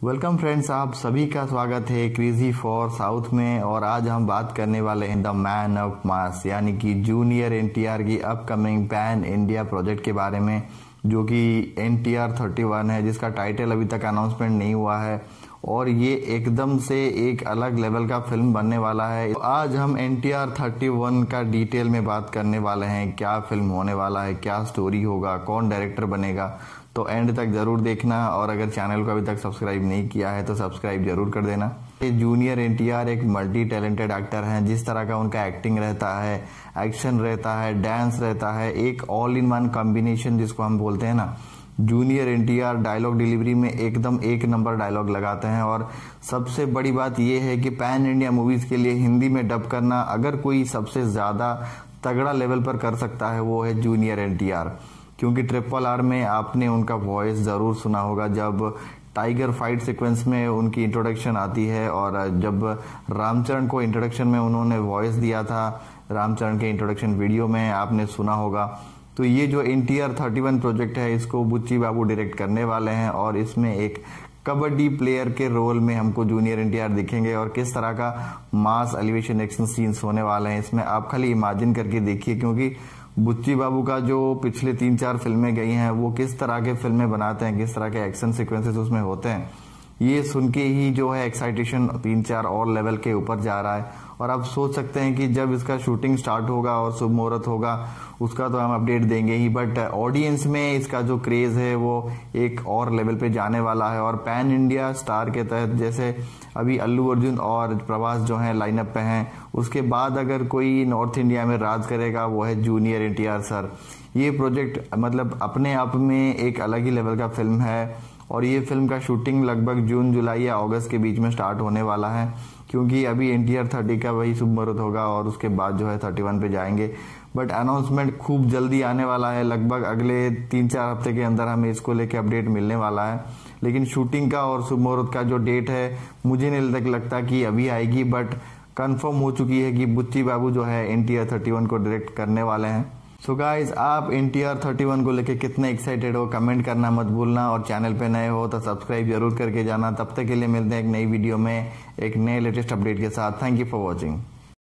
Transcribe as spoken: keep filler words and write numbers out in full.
Welcome friends, आप सभी का स्वागत है क्रेजी फॉर साउथ में। और आज हम बात करने वाले हैं द मैन ऑफ मास यानी कि जूनियर एनटीआर की अपकमिंग पैन इंडिया प्रोजेक्ट के बारे में, जो कि एनटीआर थर्टी वन है, जिसका टाइटल अभी तक अनाउंसमेंट नहीं हुआ है और ये एकदम से एक अलग लेवल का फिल्म बनने वाला है। तो आज हम एनटीआर थर्टी वन का डिटेल में बात करने वाले हैं, क्या फिल्म होने वाला है, क्या स्टोरी होगा, कौन डायरेक्टर बनेगा। तो एंड तक जरूर देखना और अगर चैनल को अभी तक सब्सक्राइब नहीं किया है तो सब्सक्राइब जरूर कर देना। ये जूनियर एनटीआर एक मल्टी टैलेंटेड एक्टर हैं। जिस तरह का उनका एक्टिंग रहता है, एक्शन रहता है, डांस रहता है, एक ऑल इन वन कॉम्बिनेशन जिसको हम बोलते हैं ना। जूनियर एनटीआर डायलॉग डिलीवरी में एकदम एक नंबर डायलॉग लगाते हैं। और सबसे बड़ी बात यह है कि पैन इंडिया मूवीज के लिए हिंदी में डब करना अगर कोई सबसे ज्यादा तगड़ा लेवल पर कर सकता है वो है जूनियर एनटीआर। क्योंकि ट्रिपल आर में आपने उनका वॉइस जरूर सुना होगा जब टाइगर फाइट सीक्वेंस में उनकी इंट्रोडक्शन आती है, और जब रामचरण को इंट्रोडक्शन में उन्होंने वॉइस दिया था, रामचरण के इंट्रोडक्शन वीडियो में आपने सुना होगा। तो ये जो एनटीआर थर्टी वन प्रोजेक्ट है, इसको बुच्ची बाबू डायरेक्ट करने वाले हैं और इसमें एक कबड्डी प्लेयर के रोल में हमको जूनियर एनटीआर दिखेंगे। और किस तरह का मास एलिवेशन एक्शन सीन्स होने वाले हैं इसमें आप खाली इमेजिन करके देखिए, क्योंकि बुच्ची बाबू का जो पिछले तीन चार फिल्में गई हैं वो किस तरह के फिल्में बनाते हैं, किस तरह के एक्शन सीक्वेंसेस उसमें होते हैं, ये सुन के ही जो है एक्साइटेशन तीन चार और लेवल के ऊपर जा रहा है। और आप सोच सकते हैं कि जब इसका शूटिंग स्टार्ट होगा और शुभ मुहूर्त होगा उसका तो हम अपडेट देंगे ही, बट ऑडियंस में इसका जो क्रेज है वो एक और लेवल पे जाने वाला है। और पैन इंडिया स्टार के तहत जैसे अभी अल्लू अर्जुन और प्रभास जो हैं लाइनअप पे हैं, उसके बाद अगर कोई नॉर्थ इंडिया में राज करेगा वो है जूनियर एनटीआर सर। ये प्रोजेक्ट मतलब अपने आप में एक अलग ही लेवल का फिल्म है और ये फिल्म का शूटिंग लगभग जून जुलाई या अगस्त के बीच में स्टार्ट होने वाला है, क्योंकि अभी एनटीआर थर्टी का वही शुभ मुहूर्त होगा और उसके बाद जो है थर्टी वन पे जाएंगे। बट अनाउंसमेंट खूब जल्दी आने वाला है, लगभग अगले तीन चार हफ्ते के अंदर हमें इसको लेके अपडेट मिलने वाला है। लेकिन शूटिंग का और शुभ मुहूर्त का जो डेट है मुझे नहीं तक लगता कि अभी आएगी, बट कंफर्म हो चुकी है कि बुच्ची बाबू जो है एनटीआर थर्टी वन को डायरेक्ट करने वाले हैं। सो गाइज, आप एनटीआर थर्टी वन को लेके कितने एक्साइटेड हो कमेंट करना मत भूलना, और चैनल पे नए हो तो सब्सक्राइब जरूर करके जाना। तब तक के लिए मिलते हैं एक नई वीडियो में एक नए लेटेस्ट अपडेट के साथ। Thank you for watching.